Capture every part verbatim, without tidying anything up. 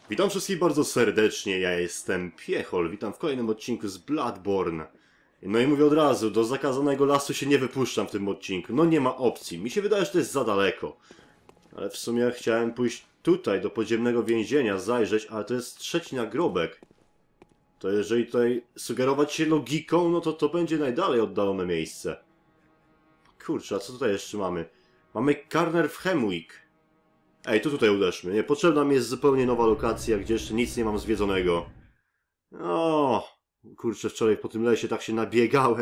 Witam wszystkich bardzo serdecznie, ja jestem Piechol, witam w kolejnym odcinku z Bloodborne. No i mówię od razu, do zakazanego lasu się nie wypuszczam w tym odcinku, no nie ma opcji, mi się wydaje, że to jest za daleko. Ale w sumie chciałem pójść tutaj, do podziemnego więzienia, zajrzeć, ale to jest trzeci nagrobek. To jeżeli tutaj sugerować się logiką, no to to będzie najdalej oddalone miejsce. Kurczę, a co tutaj jeszcze mamy? Mamy Carner w Hemwick. Ej, to tutaj uderzmy. Nie, potrzebna mi jest zupełnie nowa lokacja, gdzie jeszcze nic nie mam zwiedzonego. O, kurczę, wczoraj po tym lesie tak się nabiegałem.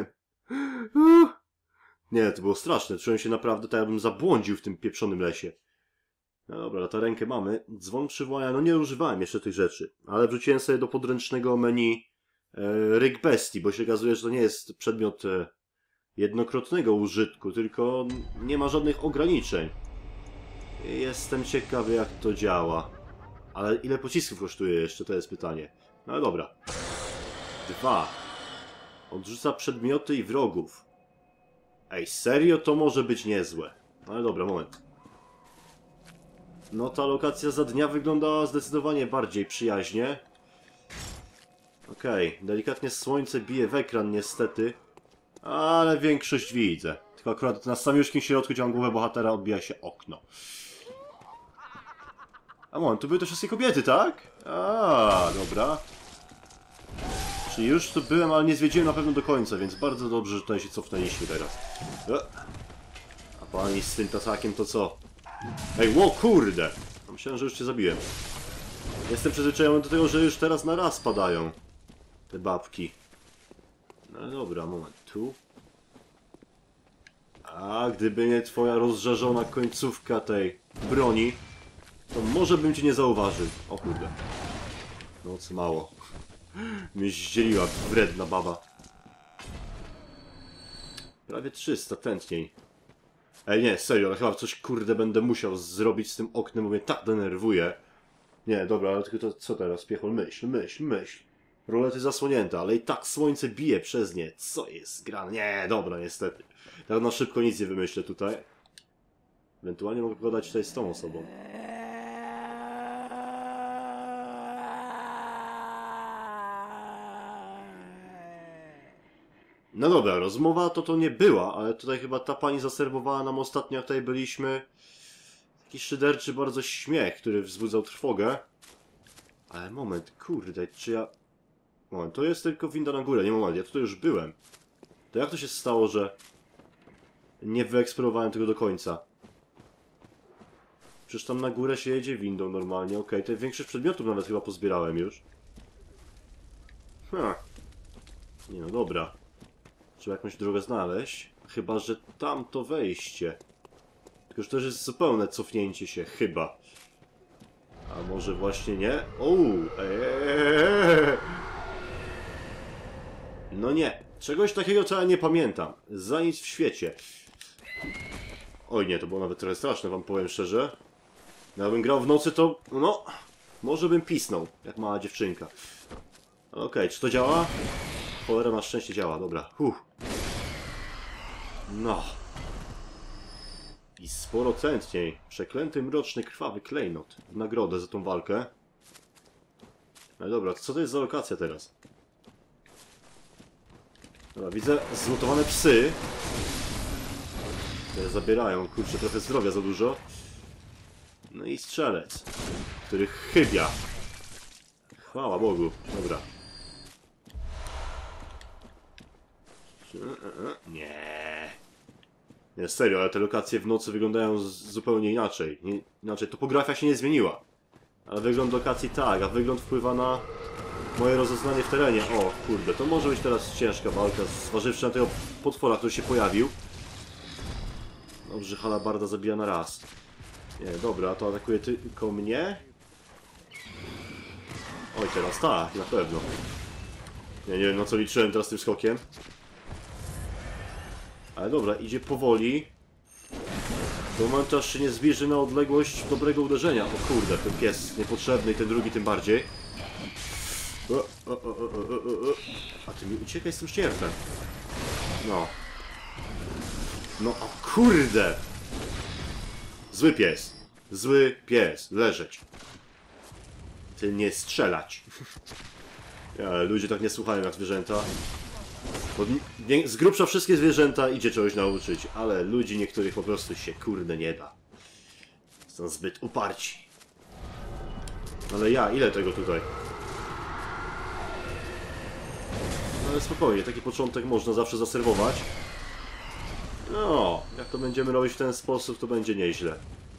Nie, to było straszne. Czułem się naprawdę tak, jakbym zabłądził w tym pieprzonym lesie. No dobra, latarenkę mamy. Dzwon przywołania. No nie używałem jeszcze tych rzeczy. Ale wrzuciłem sobie do podręcznego menu e, Ryk Bestii, bo się okazuje, że to nie jest przedmiot e, jednokrotnego użytku, tylko nie ma żadnych ograniczeń. Jestem ciekawy, jak to działa. Ale ile pocisków kosztuje jeszcze? To jest pytanie. No ale dobra. Dwa. Odrzuca przedmioty i wrogów. Ej, serio? To może być niezłe. No ale dobra, moment. No ta lokacja za dnia wyglądała zdecydowanie bardziej przyjaźnie. Okej, okay. Delikatnie słońce bije w ekran niestety. Ale większość widzę. Tylko akurat na samiuszkim środku, gdzie mam głowę bohatera, odbija się okno. A moment, tu były te wszystkie kobiety, tak? A, dobra. Czyli już tu byłem, ale nie zwiedziłem na pewno do końca, więc bardzo dobrze, że tutaj się cofnęliśmy teraz. A pani z tym tasakiem to co? Ej, ło, kurde! Myślałem, że już cię zabiłem. Jestem przyzwyczajony do tego, że już teraz na raz padają te babki. No dobra, moment, tu. A gdyby nie twoja rozżarzona końcówka tej broni, to może bym cię nie zauważył. O kurde. No co mało. Mnie zdzieliła wredna baba. Prawie trzysta, tętniej. Ej nie, serio, ale chyba coś kurde będę musiał zrobić z tym oknem, bo mnie tak denerwuje. Nie, dobra, ale tylko to co teraz? Piechol, myśl, myśl, myśl. Rolety zasłonięte, ale i tak słońce bije przez nie. Co jest grane? Nie, dobra, niestety. Tak na szybko nic nie wymyślę tutaj. Ewentualnie mogę pogadać tutaj z tą osobą. No dobra, rozmowa to to nie była, ale tutaj chyba ta pani zaserwowała nam ostatnio, jak tutaj byliśmy, taki szyderczy bardzo śmiech, który wzbudzał trwogę. Ale moment, kurde, czy ja... Moment, to jest tylko winda na górę, nie moment, ja tutaj już byłem. To jak to się stało, że nie wyeksplorowałem tego do końca? Przecież tam na górę się jedzie windą normalnie, okej, okay. Tutaj większość przedmiotów nawet chyba pozbierałem już. Ha. Nie no, dobra. Trzeba jakąś drogę znaleźć. Chyba, że tam to wejście. Tylko, że to jest zupełne cofnięcie się, chyba. A może właśnie nie? Ouu! Eee. No nie. Czegoś takiego co ja nie pamiętam. Za nic w świecie. Oj nie, to było nawet trochę straszne, wam powiem szczerze. Jakbym grał w nocy, to... no... może bym pisnął, jak mała dziewczynka. Okej, okay, czy to działa? Cholera, na szczęście działa, dobra. Huh. No. I sporo tętniej. Przeklęty, mroczny, krwawy klejnot. W nagrodę za tą walkę. No dobra, co to jest za lokacja teraz? Dobra, widzę zlutowane psy. Które zabierają, kurczę, trochę zdrowia za dużo. No i strzelec, który chybia. Chwała Bogu. Dobra. Nie. Nie, serio, ale te lokacje w nocy wyglądają zupełnie inaczej. Nie, inaczej, topografia się nie zmieniła. Ale wygląd lokacji tak, a wygląd wpływa na moje rozeznanie w terenie. O, kurde, to może być teraz ciężka walka, zważywszy na tego potwora, który się pojawił. Dobrze, halabarda zabija na raz. Nie, dobra, to atakuje tylko mnie. Oj, teraz tak, na pewno. Nie, nie wiem, na co liczyłem teraz tym skokiem. Ale dobra, idzie powoli. Do momentu, aż się nie zbliży na odległość dobrego uderzenia. O kurde, ten pies niepotrzebny i ten drugi tym bardziej. O, o, o, o, o, o. A ty mi uciekaj z tym ścierpem. No. No, o kurde! Zły pies. Zły pies. Leżeć. Tylnie strzelać. Ja, ludzie tak nie słuchają jak zwierzęta. Bo z grubsza wszystkie zwierzęta idzie czegoś nauczyć, ale ludzi niektórych po prostu się kurde nie da. Są zbyt uparci. Ale ja, ile tego tutaj? Ale spokojnie, taki początek można zawsze zaserwować. No, jak to będziemy robić w ten sposób, to będzie nieźle.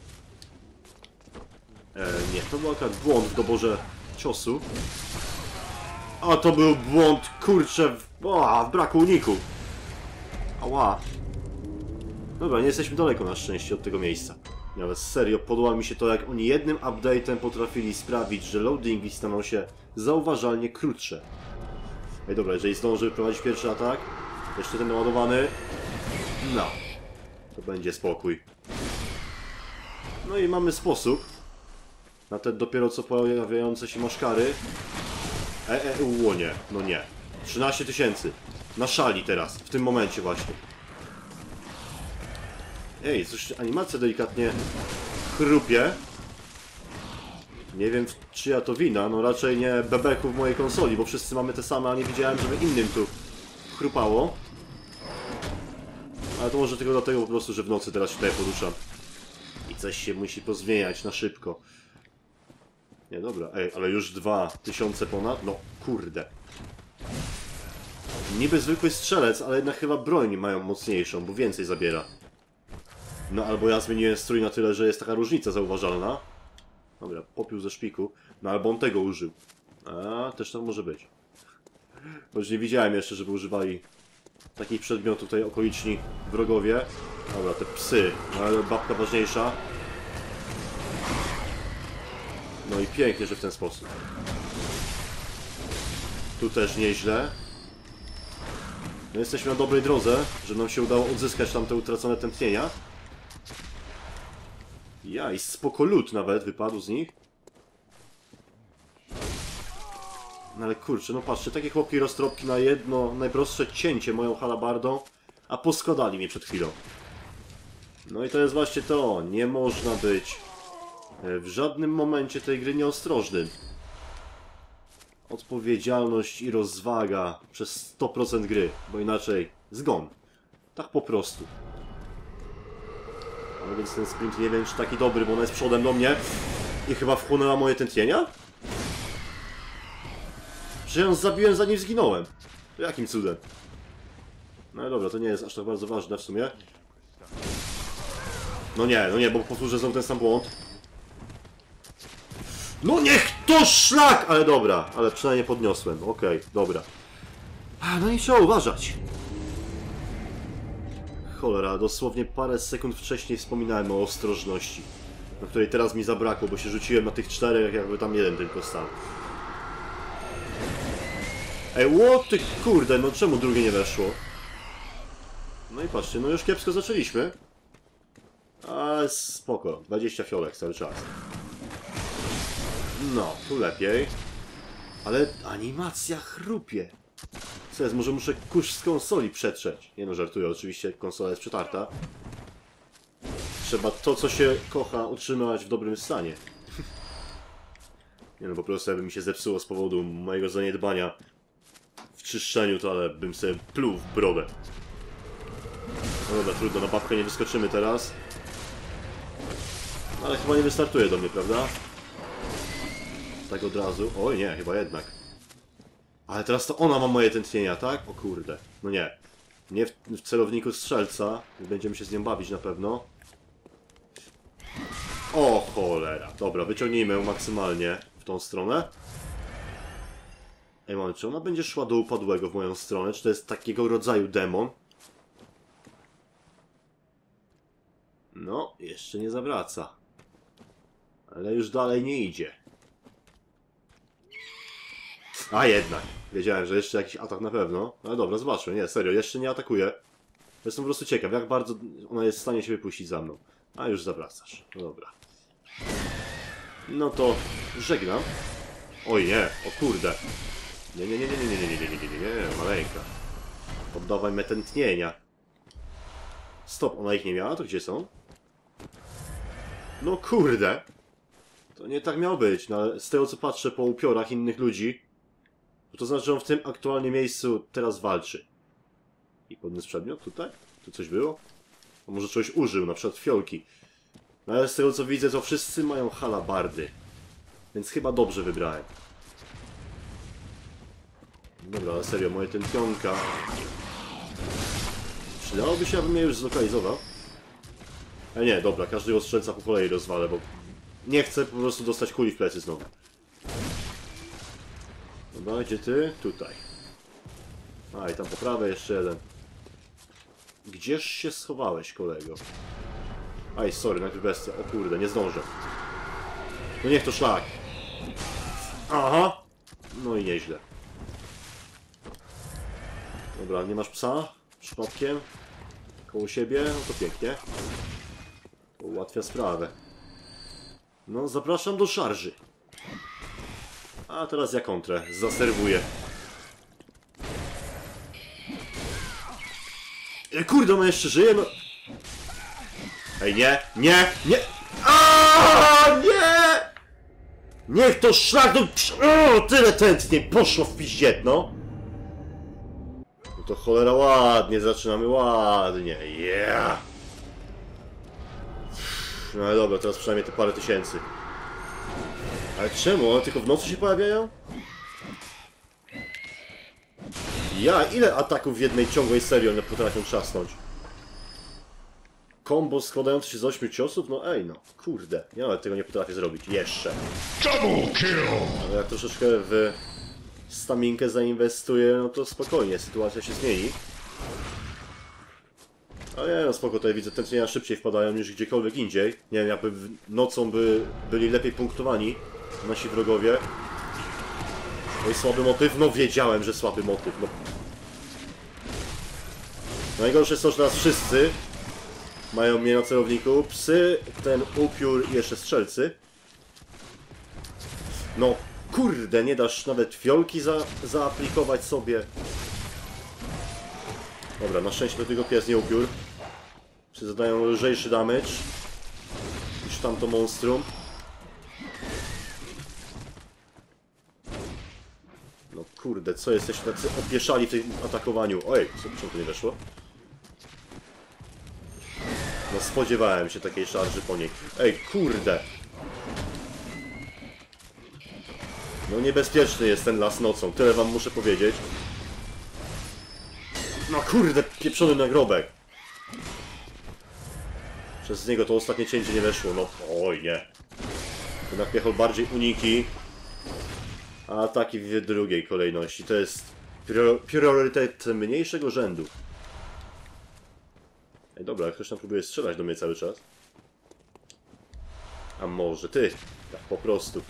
E, nie, to był akurat błąd w doborze ciosu. A to był błąd, kurczę, w, o, w braku uniku. Ała. Dobra, nie jesteśmy daleko na szczęście od tego miejsca. Ale serio, podoba mi się to, jak oni jednym update'em potrafili sprawić, że loadingi staną się zauważalnie krótsze. Ej, dobra, jeżeli zdąży wyprowadzić pierwszy atak, jeszcze ten naładowany, no, to będzie spokój. No i mamy sposób na te dopiero co pojawiające się maszkary. E, e, u, nie, no nie. trzynaście tysięcy. Na szali teraz, w tym momencie właśnie. Ej, coś animacja delikatnie chrupie. Nie wiem, czyja to wina, no raczej nie bebeków w mojej konsoli, bo wszyscy mamy te same, a nie widziałem, żeby innym tu chrupało. Ale to może tylko dlatego po prostu, że w nocy teraz się tutaj poruszam. I coś się musi pozmieniać na szybko. Nie, dobra, ej, ale już dwa tysiące ponad? No, kurde. Niby zwykły strzelec, ale jednak chyba broń mają mocniejszą, bo więcej zabiera. No, albo ja zmieniłem strój na tyle, że jest taka różnica zauważalna. Dobra, popiół ze szpiku. No, albo on tego użył. A, też tak może być. Bo już nie widziałem jeszcze, żeby używali takich przedmiotów tutaj okoliczni wrogowie. Dobra, te psy. No, ale babka ważniejsza. No i pięknie, że w ten sposób. Tu też nieźle. No jesteśmy na dobrej drodze, że nam się udało odzyskać tam te utracone tętnienia. Ja, i spoko lód nawet wypadł z nich. No ale kurczę, no patrzcie, takie chłopki roztropki na jedno najprostsze cięcie moją halabardą, a poskładali mnie przed chwilą. No i to jest właśnie to, nie można być w żadnym momencie tej gry nieostrożnym. Odpowiedzialność i rozwaga przez sto procent gry, bo inaczej zgon. Tak po prostu. No więc ten sprint nie wiem, czy taki dobry, bo ona jest przodem do mnie i chyba wchłonęła moje tętnienia? Że ją zabiłem, zanim zginąłem. To jakim cudem? No dobra, to nie jest aż tak bardzo ważne w sumie. No nie, no nie, bo powtórzę znowu ten sam błąd. No niech to szlak! Ale dobra, ale przynajmniej podniosłem. Okej, okay, dobra. A, no i trzeba uważać. Cholera, dosłownie parę sekund wcześniej wspominałem o ostrożności, na której teraz mi zabrakło, bo się rzuciłem na tych czterech, jakby tam jeden tylko stał. Ej, what ty kurde, no czemu drugie nie weszło? No i patrzcie, no już kiepsko zaczęliśmy. A spoko, dwadzieścia fiolek cały czas. No, tu lepiej. Ale animacja chrupie. Co jest, może muszę kurz z konsoli przetrzeć. Nie no, żartuję, oczywiście konsola jest przetarta. Trzeba to, co się kocha, utrzymywać w dobrym stanie. Nie no, po prostu jakby mi się zepsuło z powodu mojego zaniedbania w czyszczeniu, to ale bym sobie pluł w brodę. No dobra, trudno, na babkę nie wyskoczymy teraz. Ale chyba nie wystartuje do mnie, prawda? Tak od razu. Oj nie, chyba jednak. Ale teraz to ona ma moje tętnienia, tak? O kurde. No nie. Nie w, w celowniku strzelca. Będziemy się z nią bawić na pewno. O cholera. Dobra, wyciągnijmy ją maksymalnie w tą stronę. Ej, moment, czy ona będzie szła do upadłego w moją stronę? Czy to jest takiego rodzaju demon? No, jeszcze nie zawraca. Ale już dalej nie idzie. A jednak. Wiedziałem, że jeszcze jakiś atak na pewno. Ale dobra, zobaczmy. Nie, serio, jeszcze nie atakuje. Jestem po prostu ciekaw, jak bardzo ona jest w stanie się wypuścić za mną. A już zawracasz. No dobra. No to żegnam. Oj nie, o kurde. Nie, nie, nie, nie, nie, nie, nie, nie, nie, nie, nie, nie, maleńka. Poddawaj me tętnienia. Stop, ona ich nie miała? To gdzie są? No kurde. To nie tak miało być, no ale z tego co patrzę po upiorach innych ludzi, to znaczy, że on w tym aktualnie miejscu teraz walczy. I podniósł przedmiot tutaj? Tu coś było? A może czegoś użył, na przykład fiolki. No ale z tego co widzę, to wszyscy mają halabardy. Więc chyba dobrze wybrałem. Dobra, ale serio, moje tępionka... Przydałoby się, abym je już zlokalizował. Ale nie, dobra, każdego strzelca po kolei rozwalę, bo... Nie chcę po prostu dostać kuli w plecy znowu. Dobra, gdzie ty? Tutaj. A, i tam po prawej jeszcze jeden. Gdzież się schowałeś, kolego? Aj, sorry, najpierw bestia. O kurde, nie zdążę. No niech to szlak. Aha! No i nieźle. Dobra, nie masz psa? Przypadkiem? Koło siebie? No to pięknie. To ułatwia sprawę. No, zapraszam do szarży. A teraz ja kontrę. Zaserwuję. E, kurde, ona jeszcze żyje, no... Ej, nie, nie, nie! Aaaa, nie! Niech to szlak do... O, tyle tętnie poszło w piździetno. No to cholera ładnie, zaczynamy ładnie, yeah! No ale dobra, teraz przynajmniej te parę tysięcy. Ale czemu? One tylko w nocy się pojawiają? Ja, ile ataków w jednej ciągłej serii one potrafią trzasnąć? Kombo składające się z ośmiu ciosów? No ej no, kurde. Ja nawet tego nie potrafię zrobić. Jeszcze. Double kill! Ale jak troszeczkę w staminkę zainwestuję, no to spokojnie, sytuacja się zmieni. Ale nie no, spoko, tutaj widzę, tętnienia szybciej wpadają niż gdziekolwiek indziej. Nie wiem, jakby nocą by byli lepiej punktowani nasi wrogowie. No i słaby motyw? No wiedziałem, że słaby motyw. No. Najgorsze jest to, że teraz wszyscy mają mnie na celowniku. Psy, ten upiór i jeszcze strzelcy. No kurde, nie dasz nawet fiolki za, zaaplikować sobie. Dobra, na szczęście do tego pies nie upiór. Psy zadają lżejszy damage niż tamto monstrum. No kurde, co jesteście tacy opieszali w tym atakowaniu? Ojej, co czemu to nie weszło? No spodziewałem się takiej szarży po niej. Ej, kurde! No niebezpieczny jest ten las nocą, tyle wam muszę powiedzieć. No kurde, pieprzony nagrobek! Przez niego to ostatnie cięcie nie weszło, no oj nie. Jednak jechał bardziej uniki. A ataki w drugiej kolejności. To jest priorytet mniejszego rzędu. Ej, dobra, ktoś tam próbuje strzelać do mnie cały czas. A może ty? Tak po prostu.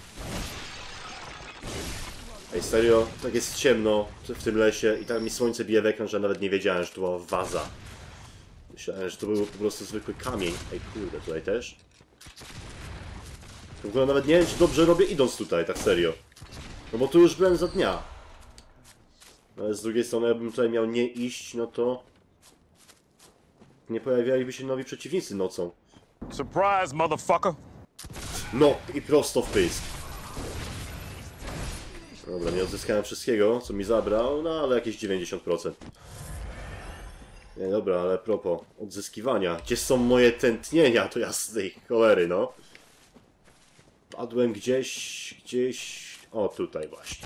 Ej, serio? Tak jest ciemno w tym lesie i tak mi słońce bije w ekran, że nawet nie wiedziałem, że to była waza. Myślałem, że to był po prostu zwykły kamień. Ej, kurde, tutaj też. W ogóle nawet nie wiem, czy dobrze robię idąc tutaj, tak serio. No bo tu już byłem za dnia. Ale z drugiej strony, jakbym tutaj miał nie iść, no to... nie pojawialiby się nowi przeciwnicy nocą. Surprise, motherfucker! No i prosto w pysk. Dobra, nie odzyskałem wszystkiego, co mi zabrał, no ale jakieś dziewięćdziesiąt procent. Nie, dobra, ale a propos odzyskiwania. Gdzie są moje tętnienia? To jasnej cholery, no. Padłem gdzieś, gdzieś... O, tutaj właśnie.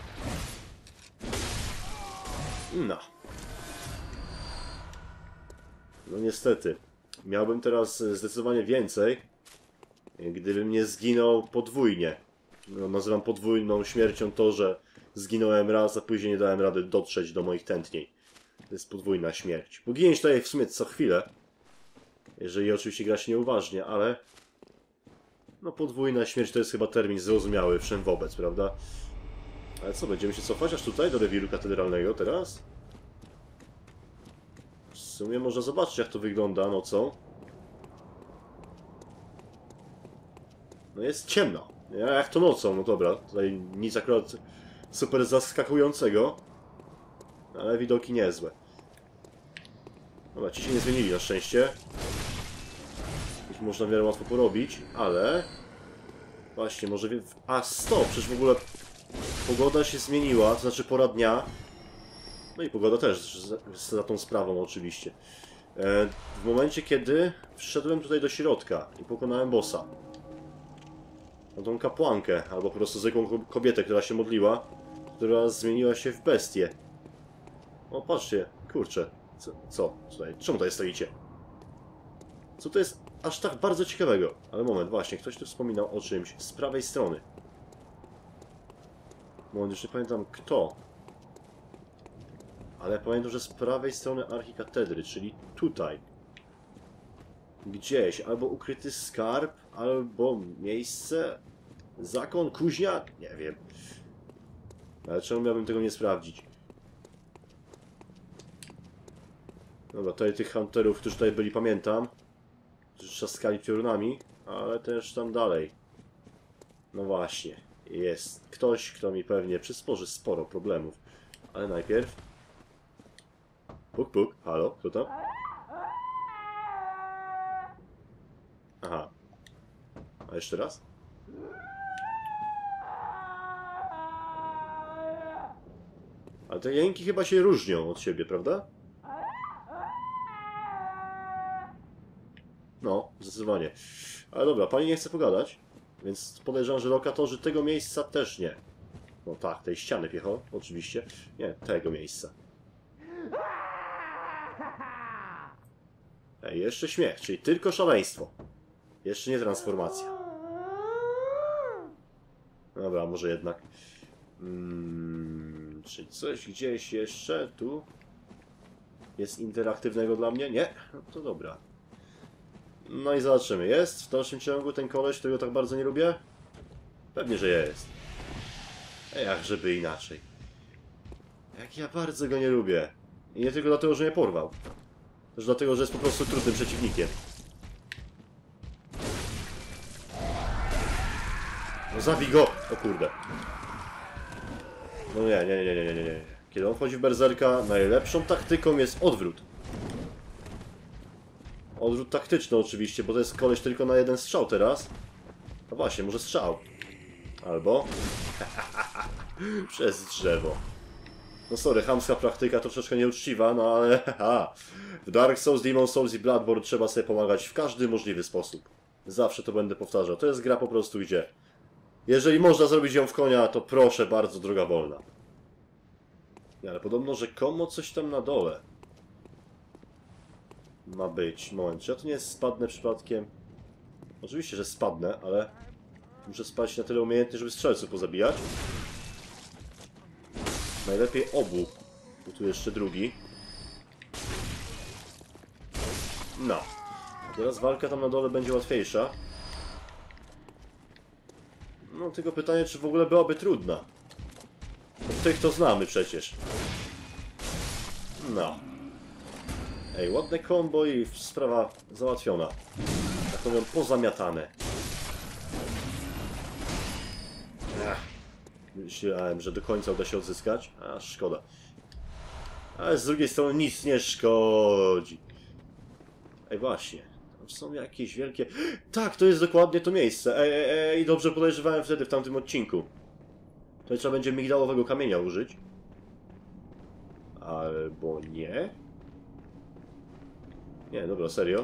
No. No niestety. Miałbym teraz zdecydowanie więcej, gdybym nie zginął podwójnie. No, nazywam podwójną śmiercią to, że zginąłem raz, a później nie dałem rady dotrzeć do moich tętnień. To jest podwójna śmierć. Bo giniesz tutaj w sumie co chwilę. Jeżeli oczywiście gra się nieuważnie, ale... No podwójna śmierć to jest chyba termin zrozumiały wszem wobec, prawda? Ale co, będziemy się cofać aż tutaj, do rewiru katedralnego teraz? W sumie można zobaczyć, jak to wygląda nocą. No jest ciemno. Jak to nocą, no dobra. Tutaj nic akurat super zaskakującego. Ale widoki niezłe. Dobra, ci się nie zmienili na szczęście. Ich można w miarę łatwo porobić, ale... Właśnie, może... wie- A, stop! Przecież w ogóle pogoda się zmieniła, to znaczy pora dnia. No i pogoda też, za, za tą sprawą oczywiście. E, w momencie, kiedy wszedłem tutaj do środka i pokonałem bossa. Na tą kapłankę, albo po prostu zwykłą kobietę, która się modliła, która zmieniła się w bestię. O, patrzcie, kurczę. Co? co tutaj? Czemu tutaj stoicie? Co to jest aż tak bardzo ciekawego? Ale moment, właśnie, ktoś tu wspominał o czymś z prawej strony. Moment, już nie pamiętam kto. Ale pamiętam, że z prawej strony archikatedry, czyli tutaj. Gdzieś, albo ukryty skarb, albo miejsce, zakon, kuźnia, nie wiem. Ale czemu miałbym tego nie sprawdzić? Dobra, tutaj tych hunterów, którzy tutaj byli, pamiętam. Którzy trzaskali piorunami, ale też tam dalej. No właśnie, jest ktoś, kto mi pewnie przysporzy sporo problemów. Ale najpierw... Puk, puk, halo, kto tam? Aha. A jeszcze raz? Ale te jęki chyba się różnią od siebie, prawda? No, zdecydowanie. Ale dobra, pani nie chce pogadać, więc podejrzewam, że lokatorzy tego miejsca też nie. No tak, tej ściany piechą, oczywiście. Nie, tego miejsca. Ej, jeszcze śmiech, czyli tylko szaleństwo. Jeszcze nie transformacja. Dobra, może jednak. Hmm, czy coś gdzieś jeszcze tu jest interaktywnego dla mnie? Nie? No to dobra. No i zobaczymy. Jest w dalszym ciągu ten koleś, którego tak bardzo nie lubię? Pewnie, że jest. Ej, jak żeby inaczej. Jak ja bardzo go nie lubię. I nie tylko dlatego, że mnie porwał. Też dlatego, że jest po prostu trudnym przeciwnikiem. No zabij go! O kurde. No nie, nie, nie, nie, nie, nie, nie. Kiedy on wchodzi w berserka, najlepszą taktyką jest odwrót. Odwrót taktyczny oczywiście, bo to jest koleś tylko na jeden strzał teraz. No właśnie, może strzał. Albo... przez drzewo. No sorry, chamska praktyka troszeczkę nieuczciwa, no ale haha. W Dark Souls, Demon Souls i Bloodborne trzeba sobie pomagać w każdy możliwy sposób. Zawsze to będę powtarzał. To jest gra po prostu gdzie... Jeżeli można zrobić ją w konia, to proszę bardzo, droga wolna. Nie, ale podobno rzekomo coś tam na dole ma być. Moment, czy ja tu nie spadnę przypadkiem? Oczywiście, że spadnę, ale muszę spać na tyle umiejętnie, żeby strzelców pozabijać. Najlepiej obu. Bo tu jeszcze drugi. No. Teraz walka tam na dole będzie łatwiejsza. No, tylko pytanie, czy w ogóle byłaby trudna. Od tych to znamy przecież. No. Ej, ładne combo i sprawa załatwiona. Tak powiem, pozamiatane. Ech. Myślałem, że do końca uda się odzyskać, a szkoda. Ale z drugiej strony nic nie szkodzi. Ej, właśnie. Tam są jakieś wielkie... Tak, to jest dokładnie to miejsce. Ej, ej, ej, dobrze podejrzewałem wtedy w tamtym odcinku. Tutaj trzeba będzie migdałowego kamienia użyć. Albo nie? Nie, dobra, serio.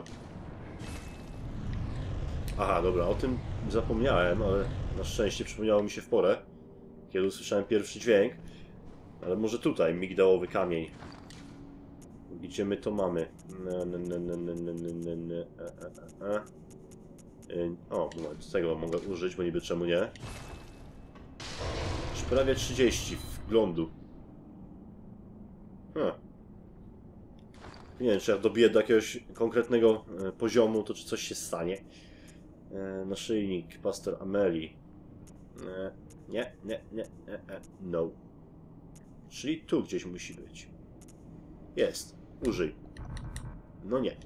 Aha, dobra, o tym zapomniałem, ale na szczęście przypomniało mi się w porę, kiedy usłyszałem pierwszy dźwięk. Ale może tutaj, migdałowy kamień. Gdzie my to mamy? O, moment, tego mogę użyć, bo niby czemu nie. Już prawie trzydzieści wglądu. Huh. Nie wiem, czy jak dobiję do jakiegoś konkretnego poziomu, to czy coś się stanie. Naszyjnik, pastor Ameli. Nie, nie, nie, nie, no. Czyli tu gdzieś musi być. Jest. Użyj. No nie.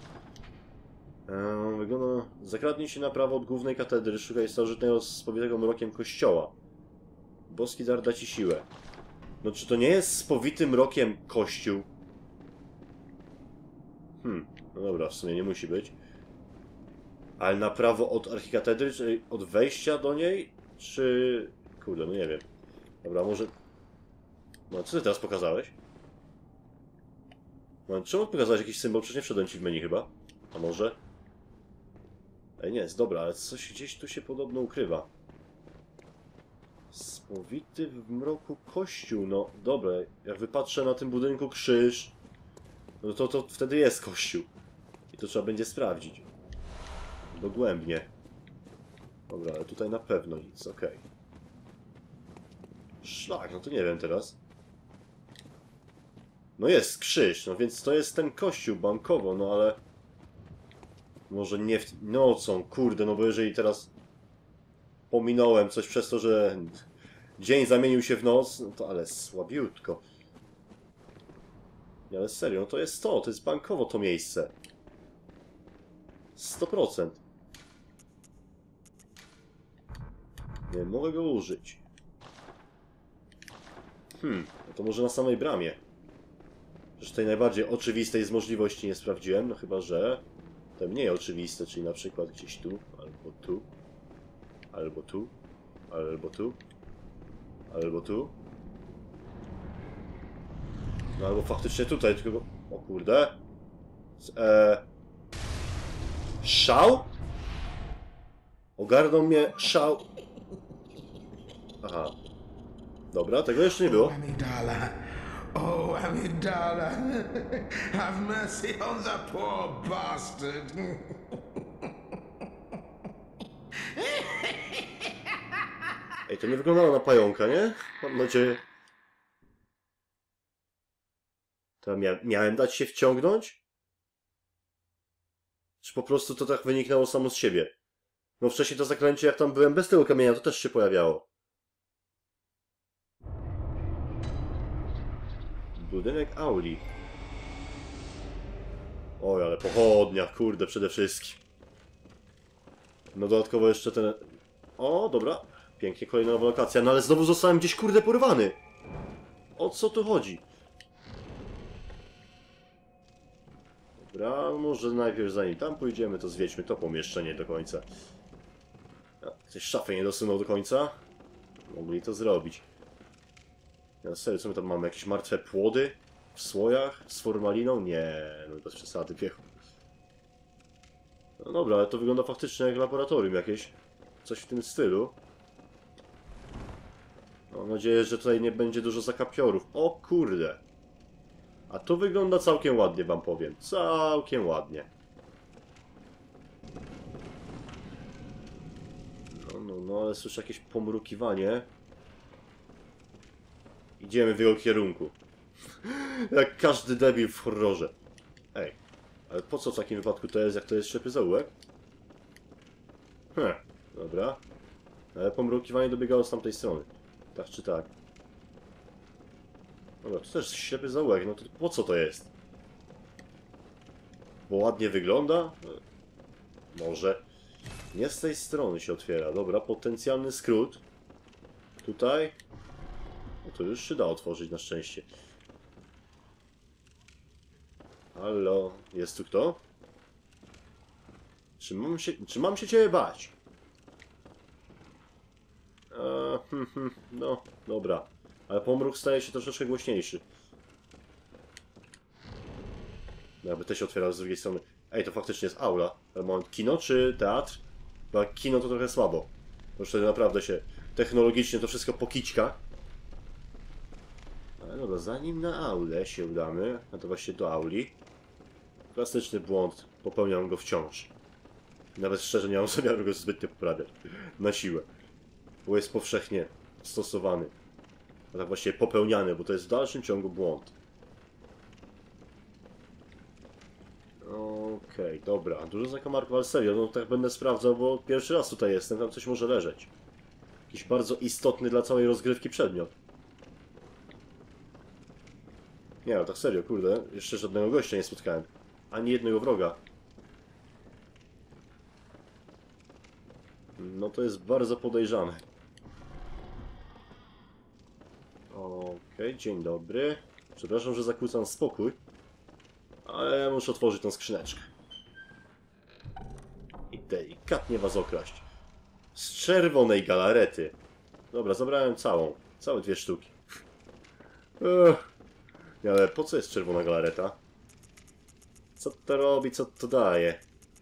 Eee, wygląda... Zakradnij się na prawo od głównej katedry. Szukaj starożytnego spowitego mrokiem kościoła. Boski dar da ci siłę. No czy to nie jest spowitym mrokiem kościół? Hmm. No dobra, w sumie nie musi być. Ale na prawo od archikatedry, czy od wejścia do niej? Czy... Kurde, no nie wiem. Dobra, może... No, co ty teraz pokazałeś? No, czemu pokazałeś jakiś symbol? Przecież nie wszedłem ci w menu chyba. A może? Ej, nie, jest dobra, ale coś gdzieś tu się podobno ukrywa. Spowity w mroku kościół, no dobra, jak wypatrzę na tym budynku krzyż, no to, to wtedy jest kościół. I to trzeba będzie sprawdzić. Dogłębnie. Dobra, ale tutaj na pewno nic, okej. Okay. Szlak, no to nie wiem teraz. No jest krzyż, no więc to jest ten kościół bankowo, no ale... Może nie w... nocą, kurde, no bo jeżeli teraz... Pominąłem coś przez to, że... Dzień zamienił się w noc, no to ale słabiutko. Nie, ale serio, no to jest to, to jest bankowo to miejsce. sto procent. Nie mogę go użyć. Hmm, no to może na samej bramie. Przecież tej najbardziej oczywistej z możliwości nie sprawdziłem, no chyba że te mniej oczywiste, czyli na przykład gdzieś tu, albo tu, albo tu, albo tu, albo tu. No albo faktycznie tutaj, tylko... O kurde. Eee... Szał? Ogarnął mnie szał. Aha. Dobra, tego jeszcze nie było. Amidala. Oh, Amidala. Have mercy on the poor bastard. Ej, to nie wyglądało na pająka, nie? Mam nadzieję. To mia miałem dać się wciągnąć? Czy po prostu to tak wyniknęło samo z siebie? No wcześniej to zaklęcie, jak tam byłem bez tego kamienia, to też się pojawiało. Budynek auli. Oj, ale pochodnia, kurde, przede wszystkim. No dodatkowo jeszcze ten... O, dobra. Pięknie, kolejna nowa lokacja. No ale znowu zostałem gdzieś, kurde, porwany. O co tu chodzi? Dobra, może najpierw zanim tam pójdziemy, to zwiedźmy to pomieszczenie do końca. A, ktoś szafy nie dosunął do końca? Mogli to zrobić. Ja serio, co my tam mamy? Jakieś martwe płody? W słojach? Z formaliną? Nie, no bez przesady, piechu. No dobra, ale to wygląda faktycznie jak laboratorium jakieś. Coś w tym stylu. Mam nadzieję, że tutaj nie będzie dużo zakapiorów. O kurde! A to wygląda całkiem ładnie, wam powiem. Całkiem ładnie. No, no, no, ale słyszę jakieś pomrukiwanie. Idziemy w jego kierunku. Jak każdy debil w horrorze. Ej, ale po co w takim wypadku to jest, jak to jest ślepy zaułek? Hm, dobra. Ale pomrukiwanie dobiegało z tamtej strony. Tak czy tak? Dobra, to też ślepy zaułek, no to po co to jest? Bo ładnie wygląda? Może. Nie z tej strony się otwiera. Dobra, potencjalny skrót. Tutaj. No to już się da otworzyć na szczęście. Halo, jest tu kto? Czy mam się, czy mam się ciebie bać? Eee, hm, hm, no, dobra. Ale pomruk staje się troszeczkę głośniejszy. No, jakby te się otwierały z drugiej strony. Ej, to faktycznie jest aula. Ale moment, kino czy teatr? Bo jak kino to trochę słabo. Bo już wtedy naprawdę się technologicznie to wszystko pokićka. Ale dobra, zanim na aulę się udamy, a to właśnie do auli. Klasyczny błąd, popełniam go wciąż. Nawet szczerze nie mam zamiaru go zbytnio poprawiać. Na siłę. Bo jest powszechnie stosowany. A tak właściwie popełniany, bo to jest w dalszym ciągu błąd. Okej, okay, dobra. Dużo zakamarków, ale serio, no tak będę sprawdzał, bo pierwszy raz tutaj jestem, tam coś może leżeć. Jakiś bardzo istotny dla całej rozgrywki przedmiot. Nie, ale tak serio, kurde, jeszcze żadnego gościa nie spotkałem. Ani jednego wroga. No to jest bardzo podejrzane. Okej, okay, dzień dobry. Przepraszam, że zakłócam spokój. Ale ja muszę otworzyć tą skrzyneczkę. I delikatnie was okraść. Z czerwonej galarety. Dobra, zabrałem całą. Całe dwie sztuki. Ech. Ale po co jest czerwona galareta? Co to robi, co to daje?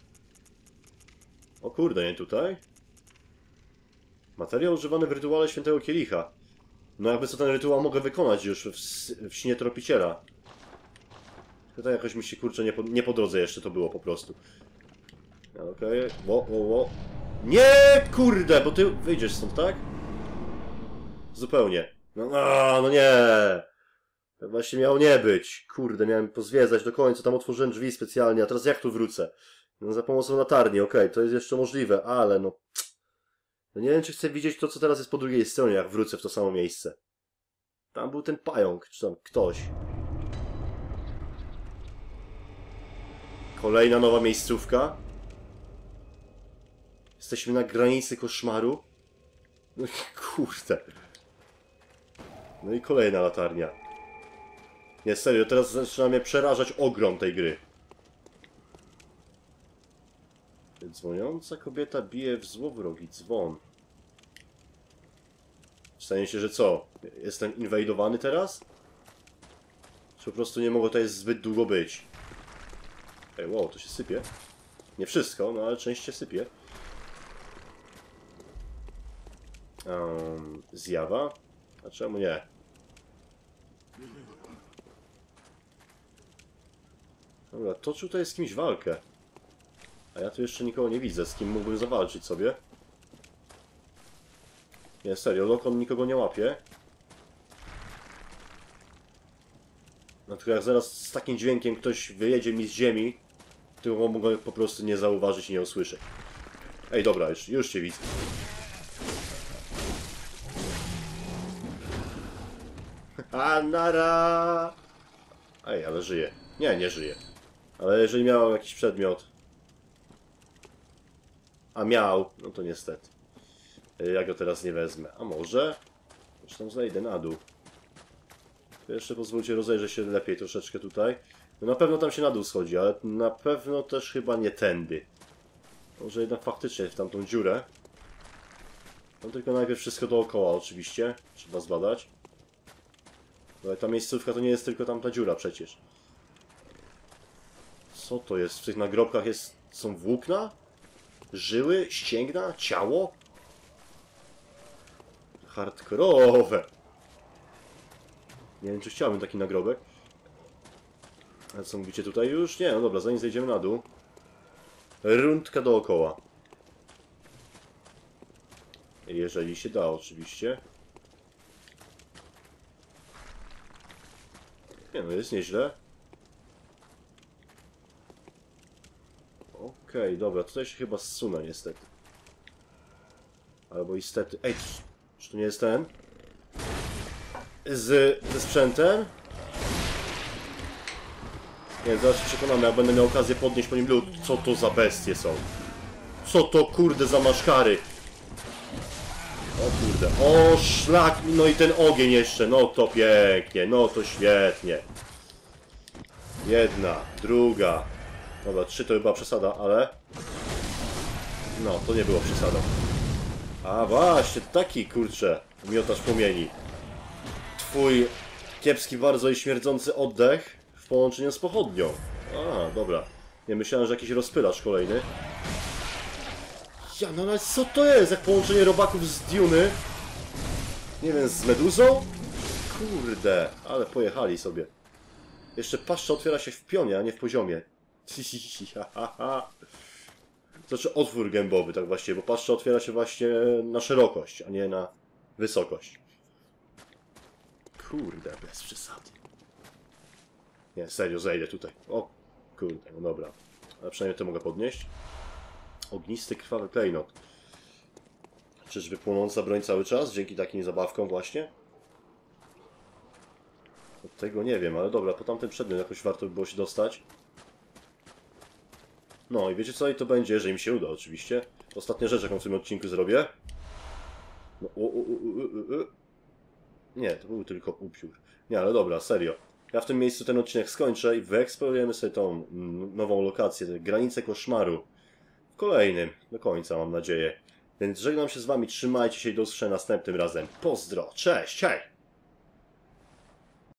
O kurde, nie tutaj? Materiał używany w rytuale świętego kielicha. No jakby co ten rytuał mogę wykonać już w, w śnie tropiciela. To jakoś mi się kurczę nie po, nie po drodze jeszcze to było po prostu. Okej, okay. Ło, ło, ło. Nie, kurde, bo ty wyjdziesz stąd, tak? Zupełnie. No, a, no nie. Tak właśnie miało nie być. Kurde, miałem pozwiedzać do końca, tam otworzyłem drzwi specjalnie, a teraz jak tu wrócę? No za pomocą latarni, okej, okay, to jest jeszcze możliwe, ale no... no... nie wiem, czy chcę widzieć to, co teraz jest po drugiej stronie, jak wrócę w to samo miejsce. Tam był ten pająk, czy tam ktoś. Kolejna nowa miejscówka. Jesteśmy na granicy koszmaru. No kurde. No i kolejna latarnia. Nie, serio, teraz zaczyna mnie przerażać ogrom tej gry. Dzwoniąca kobieta bije w złowrogi dzwon. Stanie się, że co? Jestem inwajdowany teraz? Czy po prostu nie mogło tutaj zbyt długo być? Ej, wow, to się sypie. Nie wszystko, no ale część się sypie. Um, zjawa? A czemu nie? Dobra, toczył tutaj z kimś walkę. A ja tu jeszcze nikogo nie widzę, z kim mógłbym zawalczyć sobie. Nie, serio, Lokon nikogo nie łapie. No tylko jak zaraz z takim dźwiękiem ktoś wyjedzie mi z ziemi, to mogę po prostu nie zauważyć i nie usłyszeć. Ej, dobra, już, już cię widzę. A nara! Ej, ale żyje. Nie, nie żyje. Ale jeżeli miał jakiś przedmiot... A miał, no to niestety. Ja go teraz nie wezmę. A może? Już tam zejdę na dół. To jeszcze pozwólcie, rozejrzę się lepiej troszeczkę tutaj. No na pewno tam się na dół schodzi, ale na pewno też chyba nie tędy. Może jednak faktycznie w tamtą dziurę. No tylko najpierw wszystko dookoła oczywiście. Trzeba zbadać. Ale ta miejscówka to nie jest tylko tamta dziura przecież. Co to jest? W tych nagrobkach jest... są włókna? Żyły? Ścięgna? Ciało? Hardkorowe. Nie wiem, czy chciałbym taki nagrobek. A co mówicie tutaj już? Nie, no dobra, zanim zejdziemy na dół. Rundka dookoła. Jeżeli się da, oczywiście. Nie no, jest nieźle. Okej, okay, dobra, tutaj się chyba zsunę niestety. Albo niestety... Ej, czy to nie jest ten? Z, ze sprzętem? Nie, zaraz się przekonamy, jak będę miał okazję podnieść po nim lód. Co to za bestie są? Co to kurde za maszkary? O kurde, o szlak, no i ten ogień jeszcze, no to pięknie, no to świetnie. Jedna, druga. Dobra, trzy to chyba przesada, ale... No, to nie było przesadą. A właśnie, taki kurczę, miotacz płomieni. Twój kiepski bardzo i śmierdzący oddech w połączeniu z pochodnią. A, dobra. Nie myślałem, że jakiś rozpylacz kolejny. Ja, no ale co to jest? Jak połączenie robaków z Duny? Nie wiem, z meduzą? Kurde, ale pojechali sobie. Jeszcze paszcza otwiera się w pionie, a nie w poziomie. Znaczy otwór gębowy, tak właściwie, bo paszcza otwiera się właśnie na szerokość, a nie na wysokość. Kurde, bez przesady. Nie, serio, zejdę tutaj. O, kurde, no dobra. Ale przynajmniej to mogę podnieść. Ognisty, krwawy klejnot. Czyżby płonąca broń cały czas? Dzięki takim zabawkom właśnie? Od tego nie wiem, ale dobra, po tamten przedmiot jakoś warto by było się dostać. No i wiecie co? I to będzie, jeżeli mi się uda oczywiście. Ostatnia rzecz, jaką w tym odcinku zrobię. No, u, u, u, u, u. Nie, to był tylko upiór. Nie, ale dobra, serio. Ja w tym miejscu ten odcinek skończę i wyeksplorujemy sobie tą nową lokację, granicę koszmaru w kolejnym, do końca mam nadzieję. Więc żegnam się z wami, trzymajcie się i do usłyszenia następnym razem. Pozdro, cześć, hej!